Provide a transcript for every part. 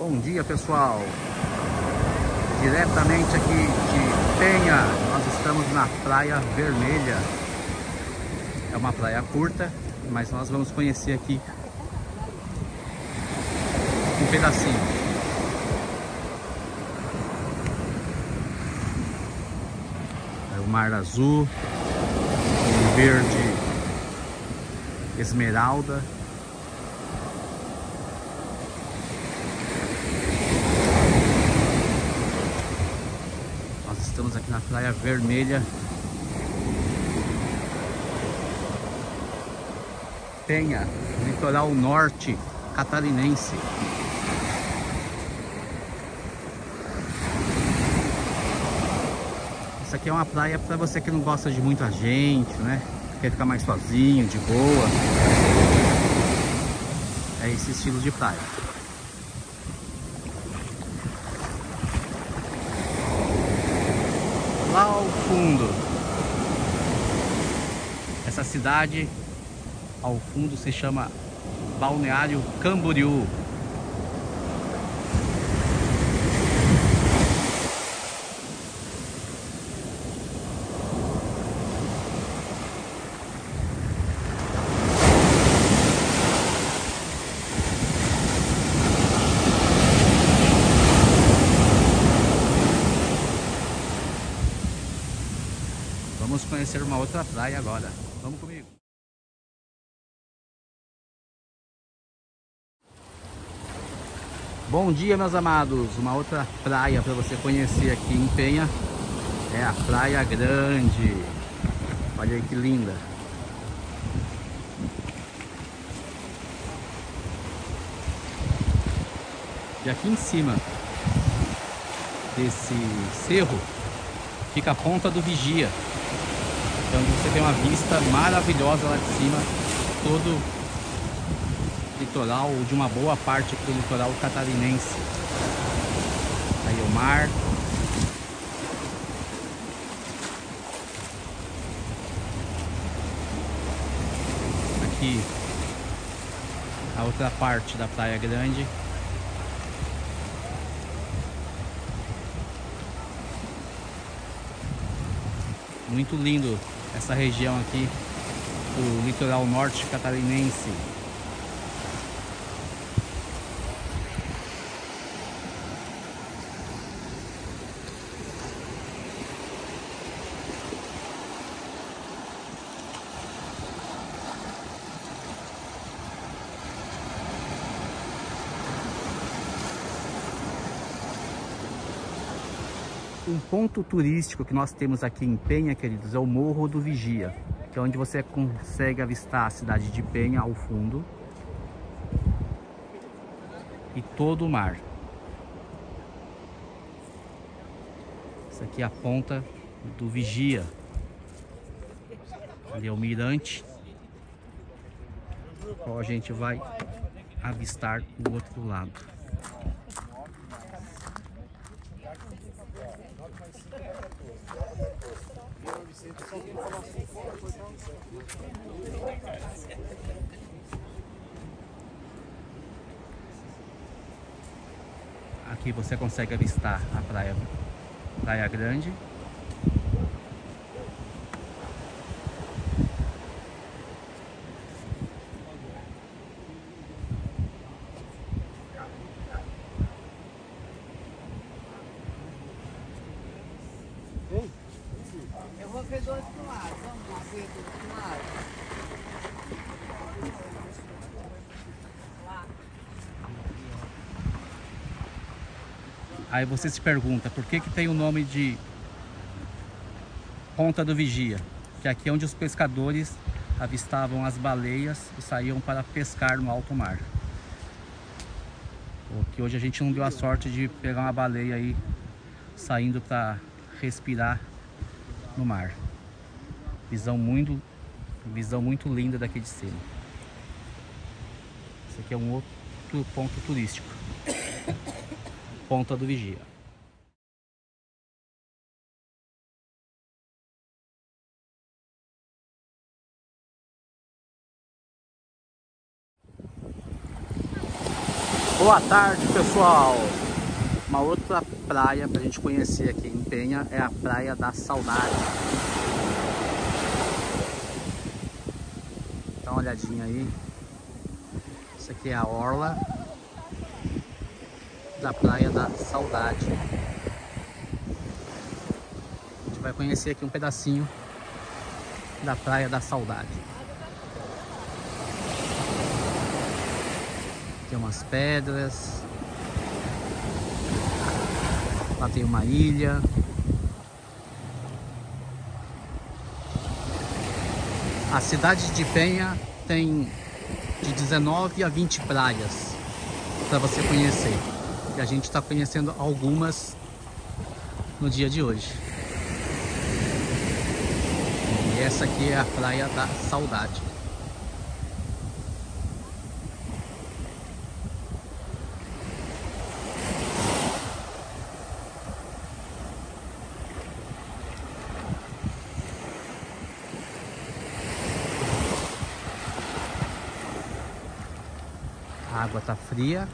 Bom dia, pessoal, diretamente aqui de Penha. Nós estamos na Praia Vermelha. É uma praia curta, mas nós vamos conhecer aqui um pedacinho. É o mar azul, um verde esmeralda. Nós estamos aqui na Praia Vermelha, Penha, litoral norte catarinense. Isso aqui é uma praia para você que não gosta de muita gente, né? Quer ficar mais sozinho, de boa. É esse estilo de praia. Lá ao fundo, essa cidade ao fundo se chama Balneário Camboriú. Vamos conhecer uma outra praia agora. Vamos comigo. Bom dia, meus amados. Uma outra praia para você conhecer aqui em Penha é a Praia Grande. Olha aí que linda. E aqui em cima desse cerro fica a Ponta do Vigia. Então você tem uma vista maravilhosa lá de cima, todo o litoral, de uma boa parte do litoral catarinense. Aí o mar. Aqui a outra parte da Praia Grande. Muito lindo essa região aqui, o litoral norte catarinense. Um ponto turístico que nós temos aqui em Penha, queridos, é o Morro do Vigia, que é onde você consegue avistar a cidade de Penha ao fundo e todo o mar. Essa aqui é a Ponta do Vigia. Ali é o mirante, qual a gente vai avistar do outro lado. Aqui você consegue avistar a Praia Grande. Eu vou ver do outro lado, vamos ver do outro lado. Aí você se pergunta, por que que tem o nome de Ponta do Vigia? Que aqui é onde os pescadores avistavam as baleias e saíam para pescar no alto mar. Que hoje a gente não deu a sorte de pegar uma baleia aí saindo para respirar no mar. Visão muito linda daqui de cima. Esse aqui é um outro ponto turístico. Ponta do Vigia. Boa tarde, pessoal. Uma outra praia pra gente conhecer aqui em Penha é a Praia da Saudade. Dá uma olhadinha aí. Isso aqui é a orla da Praia da Saudade. A gente vai conhecer aqui um pedacinho da Praia da Saudade. Tem umas pedras. Lá tem uma ilha. A cidade de Penha tem de 19 a 20 praias para você conhecer. E a gente está conhecendo algumas no dia de hoje. E essa aqui é a Praia da Saudade. A água tá fria.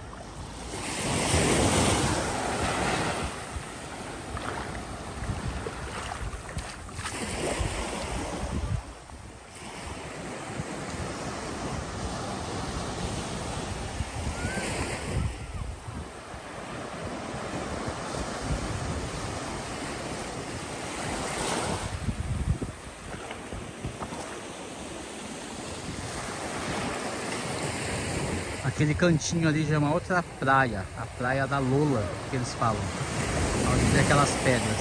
Aquele cantinho ali já é uma outra praia, a Praia da Lola, que eles falam, onde tem aquelas pedras.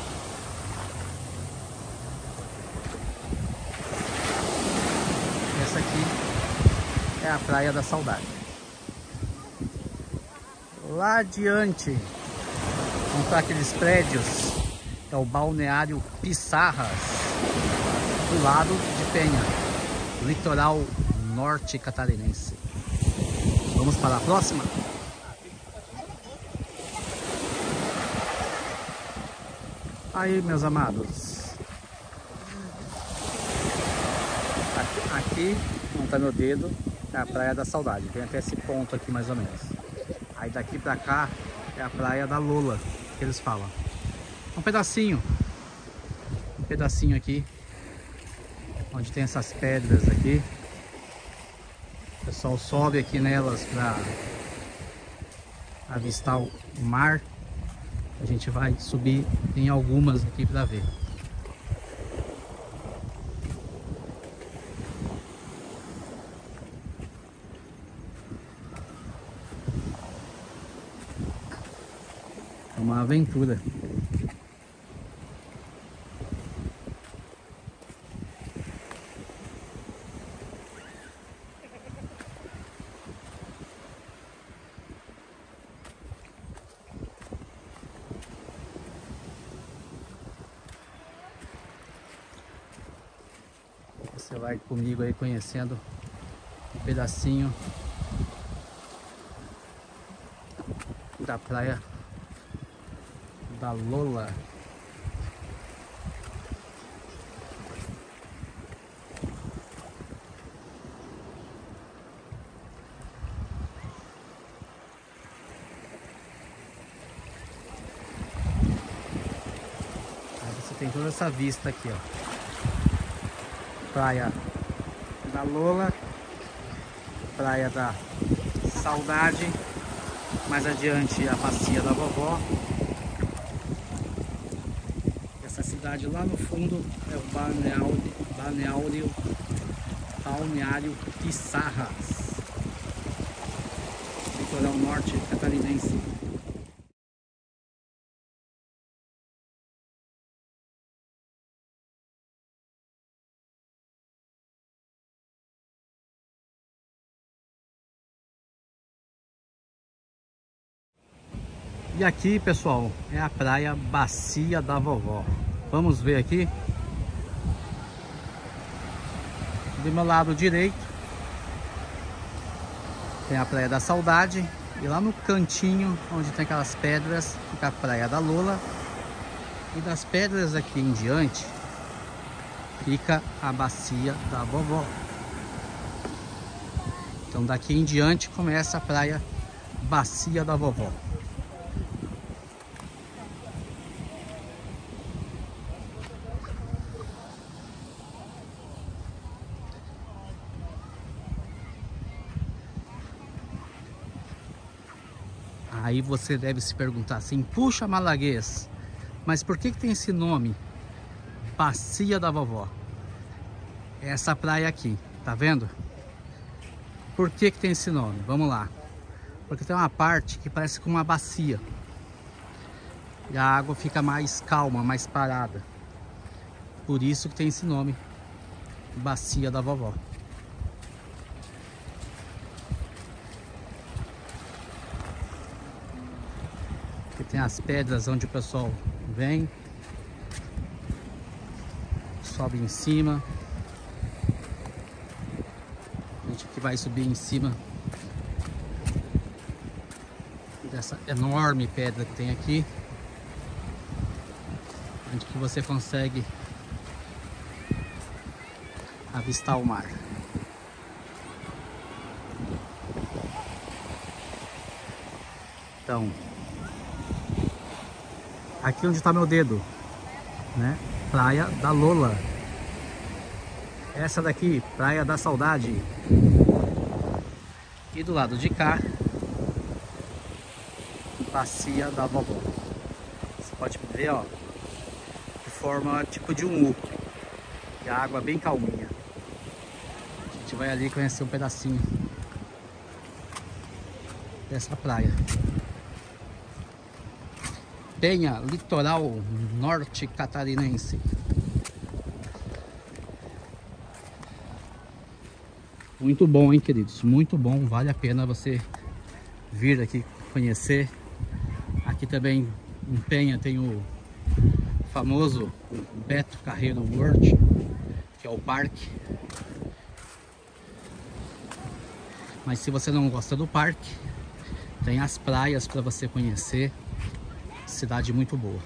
Essa aqui é a Praia da Saudade. Lá adiante, vamos para aqueles prédios, é o Balneário Pissarras, do lado de Penha, litoral norte catarinense. Vamos para a próxima? Aí, meus amados. Aqui, onde tá meu dedo, é a Praia da Saudade. Vem até esse ponto aqui, mais ou menos. Aí daqui pra cá é a Praia da Lola, que eles falam. Um pedacinho. Um pedacinho aqui. Onde tem essas pedras aqui. O pessoal sobe aqui nelas para avistar o mar. A gente vai subir em algumas aqui para ver. É uma aventura. Você vai comigo aí conhecendo um pedacinho da Praia da Lola. Aí você tem toda essa vista aqui, ó. Praia da Lola, Praia da Saudade, mais adiante a Bacia da Vovó. Essa cidade lá no fundo é o Balneário Pissarras, litoral norte catarinense. E aqui, pessoal, é a praia Bacia da Vovó. Vamos ver aqui. Do meu lado direito tem a Praia da Saudade. E lá no cantinho, onde tem aquelas pedras, fica a Praia da Lola. E das pedras aqui em diante, fica a Bacia da Vovó. Então daqui em diante começa a Praia Bacia da Vovó. Aí você deve se perguntar assim: puxa, Malaguês, mas por que tem esse nome? Bacia da Vovó. Essa praia aqui, tá vendo? Por que tem esse nome? Vamos lá. Porque tem uma parte que parece com uma bacia. E a água fica mais calma, mais parada. Por isso que tem esse nome, Bacia da Vovó. Aqui tem as pedras onde o pessoal vem, sobe em cima. A gente aqui vai subir em cima dessa enorme pedra que tem aqui, onde que você consegue avistar o mar. Então, aqui onde está meu dedo, né? Praia da Lola. Essa daqui, Praia da Saudade. E do lado de cá, Bacia da Vovó. Você pode ver, ó, de forma tipo de um U. E a água bem calminha. A gente vai ali conhecer um pedacinho dessa praia. Penha, litoral norte catarinense. Muito bom, hein, queridos? Muito bom, vale a pena você vir aqui conhecer. Aqui também em Penha tem o famoso Beto Carreiro World, que é o parque. Mas se você não gosta do parque, tem as praias para você conhecer. Cidade muito boa.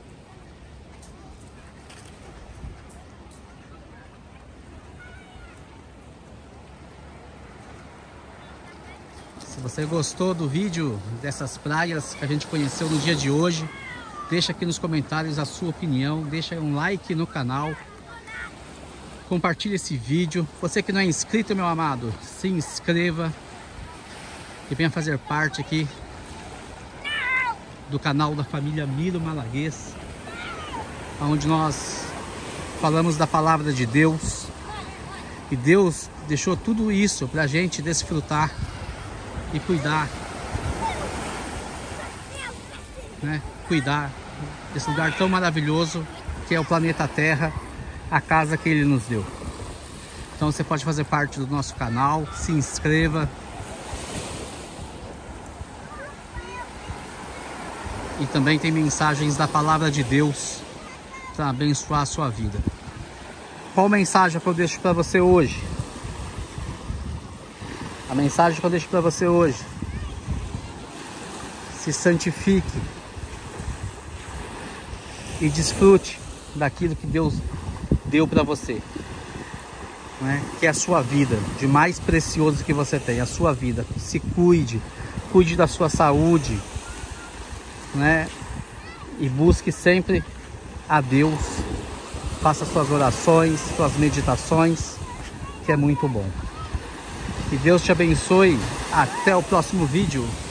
Se você gostou do vídeo dessas praias que a gente conheceu no dia de hoje, deixa aqui nos comentários a sua opinião, deixa um like no canal, compartilhe esse vídeo. Você que não é inscrito, meu amado, se inscreva e venha fazer parte aqui do canal da família Miro Malaguês, onde nós falamos da palavra de Deus. E Deus deixou tudo isso para a gente desfrutar e cuidar, né? Cuidar desse lugar tão maravilhoso que é o planeta Terra, a casa que Ele nos deu. Então você pode fazer parte do nosso canal, se inscreva. E também tem mensagens da palavra de Deus para abençoar a sua vida. Qual mensagem que eu deixo para você hoje? A mensagem que eu deixo para você hoje: se santifique e desfrute daquilo que Deus deu para você, né? Que é a sua vida, de mais precioso que você tem, a sua vida. Se cuide, cuide da sua saúde, né? E busque sempre a Deus. Faça suas orações, suas meditações, que é muito bom. Que Deus te abençoe. Até o próximo vídeo.